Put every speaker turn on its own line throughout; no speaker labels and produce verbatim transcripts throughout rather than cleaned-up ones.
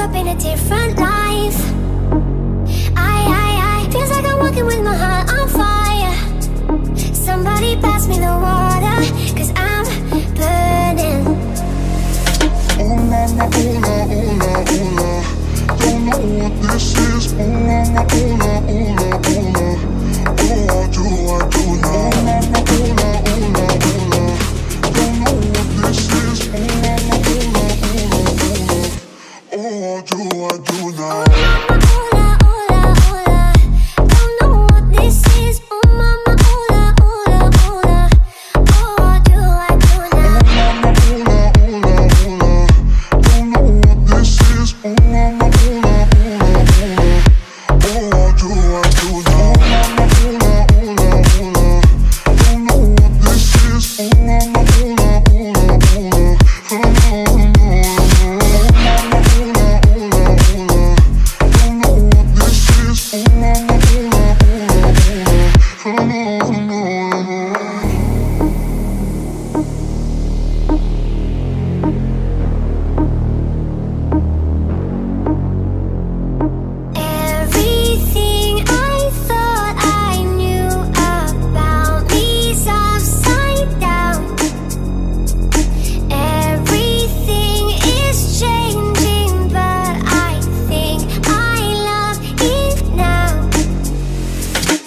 up in a different life. I, I, I, feels like I'm walking with my heart on fire. Somebody pass me the water, cause I'm burning.
Oh mama, hola, hola, hola. Don't know what this is. Oh mama, hola, hola, hola. Oh, I do, I do now. Oh mama, hola, hola, hola. Don't know what this is. Oh mama, hola, hola, hola. Oh, I do, I do now.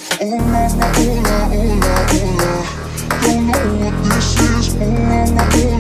Hola, hola, hola. Don't know what this is. Oh mama, hola.